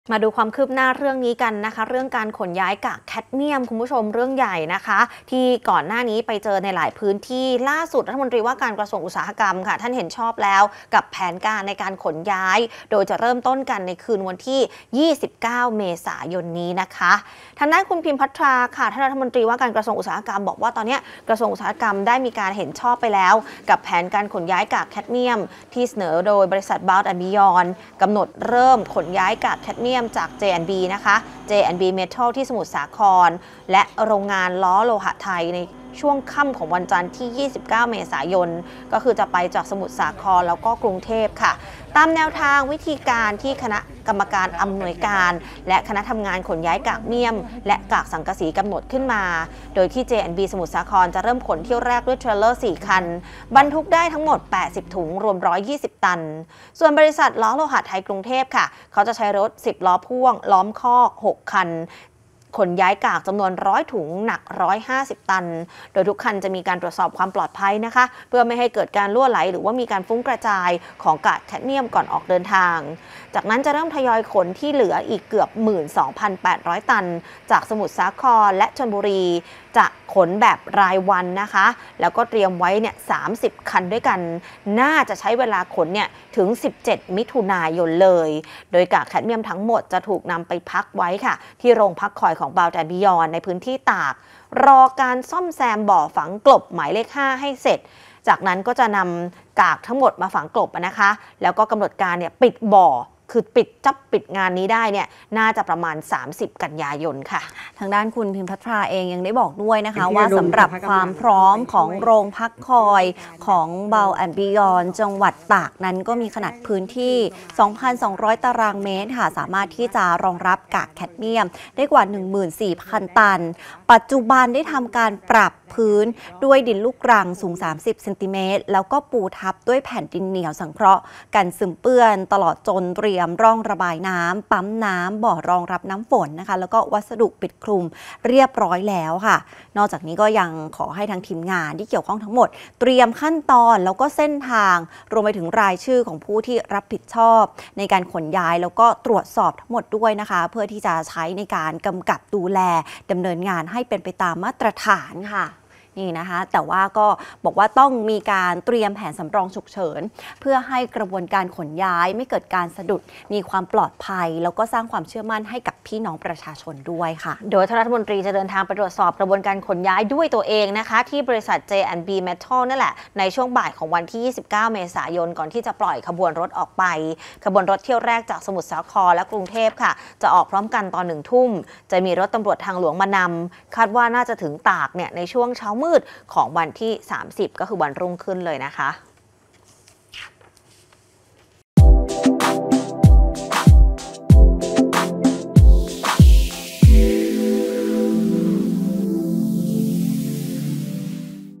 มาดูความคืบหน้าเรื่องนี้กันนะคะเรื่องการขนย้ายกากแคดเมียมคุณผู้ชมเรื่องใหญ่นะคะที่ก่อนหน้านี้ไปเจอในหลายพื้นที่ล่าสุดรัฐมนตรีว่าการกระทรวงอุตสาหกรรมค่ะท่านเห็นชอบแล้วกับแผนการในการขนย้ายโดยจะเริ่มต้นกันในคืนวันที่ 29 เมษายนนี้นะคะทางด้านคุณพิมพ์พัทราค่ะท่านรัฐมนตรีว่าการกระทรวงอุตสาหกรรมบอกว่าตอนนี้กระทรวงอุตสาหกรรมได้มีการเห็นชอบไปแล้วกับแผนการขนย้ายกากแคดเมียมที่เสนอโดยบริษัท Bound & Beyond กำหนดเริ่มขนย้ายกากแคดเมียมจาก J&B นะคะ J&B Metal ที่สมุทรสาครและโรงงานล้อโลหะไทยในช่วงค่ำของวันจันทร์ที่ 29 เมษายนก็คือจะไปจากสมุทรสาครแล้วก็กรุงเทพค่ะตามแนวทางวิธีการที่คณะกรรมการอำนวยการและคณะทำงานขนย้ายกากเมียมและกากสังกะสีกำหนดขึ้นมาโดยที่ J&B สมุทรสาครจะเริ่มขนเที่ยวแรกด้วยเทรลเลอร์ 4 คันบรรทุกได้ทั้งหมด 80 ถุงรวม 120 ตันส่วนบริษัทล้อโลหะไทยกรุงเทพค่ะเขาจะใช้รถ 10 ล้อพ่วงล้อมคอก 6 คันขนย้ายกากจำนวน 100 ถุงหนัก 150 ตันโดยทุกคันจะมีการตรวจสอบความปลอดภัยนะคะเพื่อไม่ให้เกิดการรั่วไหลหรือว่ามีการฟุ้งกระจายของกากแคดเมียมก่อนออกเดินทางจากนั้นจะเริ่มทยอยขนที่เหลืออีกเกือบ 12,800 ตันจากสมุทรสาครและชลบุรีจะขนแบบรายวันนะคะแล้วก็เตรียมไว้เนี่ย30 คันด้วยกันน่าจะใช้เวลาขนเนี่ยถึง 17 มิถุนายนเลยโดยกากแคดเมียมทั้งหมดจะถูกนำไปพักไว้ค่ะที่โรงพักคอยของ Bound & Beyond ในพื้นที่ตากรอการซ่อมแซมบ่อฝังกลบหมายเลข 5 ให้เสร็จจากนั้นก็จะนำกากทั้งหมดมาฝังกลบนะคะแล้วก็กำหนดการเนี่ยปิดบ่อคือปิดงานนี้ได้เนี่ยน่าจะประมาณ30 กันยายนค่ะทางด้านคุณพิมพัทราเองยังได้บอกด้วยนะคะว่าสำหรับความพร้อมของโรงพักคอยของ Bound & Beyond จังหวัดตากนั้นก็มีขนาดพื้นที่ 2,200 ตารางเมตรค่ะสามารถที่จะรองรับกากแคดเมียมได้กว่า 14,000 ตันปัจจุบันได้ทำการปรับพื้นด้วยดินลูกรังสูง30 เซนติเมตรแล้วก็ปูทับด้วยแผ่นดินเหนียวสังเคราะห์กันซึมเปื้อนตลอดจนเตรียมร่องระบายน้ำปั๊มน้ำบ่อรองรับน้ำฝนนะคะแล้วก็วัสดุปิดคลุมเรียบร้อยแล้วค่ะนอกจากนี้ก็ยังขอให้ทางทีมงานที่เกี่ยวข้องทั้งหมดเตรียมขั้นตอนแล้วก็เส้นทางรวมไปถึงรายชื่อของผู้ที่รับผิดชอบในการขนย้ายแล้วก็ตรวจสอบทั้งหมดด้วยนะคะเพื่อที่จะใช้ในการกำกับดูแลดำเนินงานให้เป็นไปตามมาตรฐานค่ะนี่นะคะแต่ว่าก็บอกว่าต้องมีการเตรียมแผนสำรองฉุกเฉินเพื่อให้กระบวนการขนย้ายไม่เกิดการสะดุดมีความปลอดภัยแล้วก็สร้างความเชื่อมั่นให้กับพี่น้องประชาชนด้วยค่ะโดยท่านรัฐมนตรีจะเดินทางไปตรวจสอบกระบวนการขนย้ายด้วยตัวเองนะคะที่บริษัท J&B Metal นั่นแหละในช่วงบ่ายของวันที่ 29 เมษายนก่อนที่จะปล่อยขบวนรถออกไปขบวนรถเที่ยวแรกจากสมุทรสาครและกรุงเทพค่ะจะออกพร้อมกันตอน 1 ทุ่มจะมีรถตำรวจทางหลวงมานำคาดว่าน่าจะถึงตากเนี่ยในช่วงเช้ามืดของวันที่ 30 ก็คือวันรุ่งขึ้นเลยนะคะ